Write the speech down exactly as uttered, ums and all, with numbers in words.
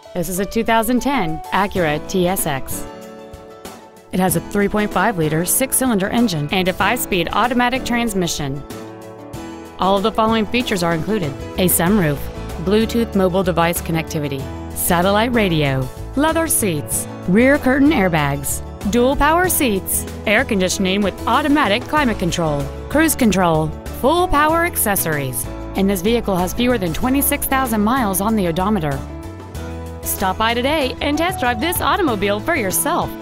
This is a two thousand ten Acura T S X. It has a three point five liter six-cylinder engine and a five-speed automatic transmission. All of the following features are included: a sunroof, Bluetooth mobile device connectivity, satellite radio, leather seats, rear curtain airbags, dual power seats, air conditioning with automatic climate control, cruise control, full power accessories, and this vehicle has fewer than twenty-six thousand miles on the odometer. Stop by today and test drive this automobile for yourself.